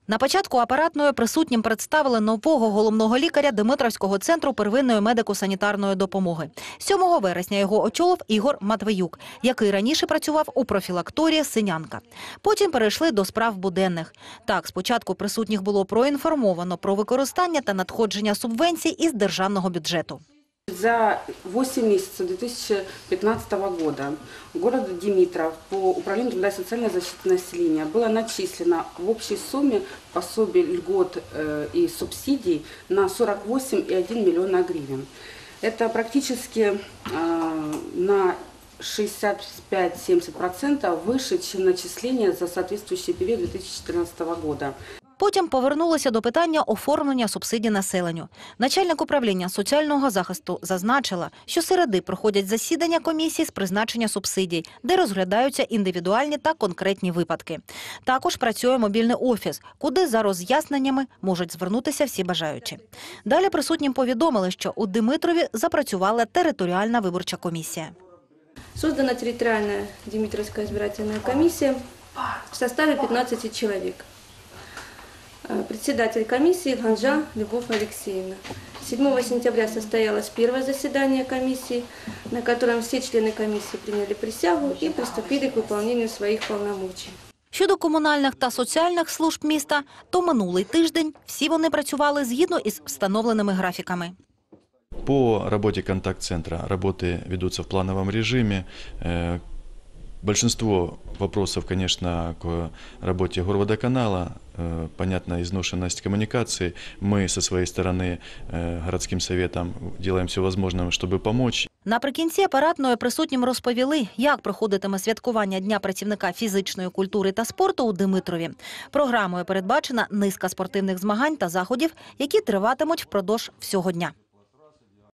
На початку апаратної присутнім представили нового головного лікаря Димитровського центру первинної медико-санітарної допомоги. 7 вересня його очолив Ігор Матвіюк, який раніше працював у профілакторії «Синянка». Потім перейшли до справ буденних. Так, спочатку присутніх було проінформовано про використання та надходження субвенцій із державного бюджету. За 8 месяцев 2015 года в городе Димитров по Управлению труда и социальной защиты населения было начислено в общей сумме пособий, льгот и субсидий на 48,1 миллиона гривен. Это практически на 65-70% выше, чем начисления за соответствующий период 2014 года. Потім повернулися до питання оформлення субсидій населенню. Начальник управління соціального захисту зазначила, що середи проходять засідання комісії з призначення субсидій, де розглядаються індивідуальні та конкретні випадки. Також працює мобільний офіс, куди за роз'ясненнями можуть звернутися всі бажаючі. Далі присутнім повідомили, що у Димитрові запрацювала територіальна виборча комісія. Создана территориальная Димитровская избирательная комиссия в составе 15 человек. Председатель комиссии Ганжа Любовь Алексеевна. 7 сентября состоялось первое заседание комиссии, на котором все члены комиссии приняли присягу и приступили к выполнению своих полномочий. Щодо комунальних та соціальних служб міста, то минулий тиждень всі вони працювали згідно із встановленими графіками. По работе контакт-центра работы ведутся в плановом режиме. Большинство вопросов, конечно, к работе горводоканала, понятно, изношенность коммуникации. Мы со своей стороны городским советом делаем все возможное, чтобы помочь. Наприкінці апаратної присутнім розповіли, як проходитиме святкування Дня працівника фізичної культури та спорту у Димитрові. Програмою передбачена низка спортивних змагань та заходів, які триватимуть впродовж всього дня.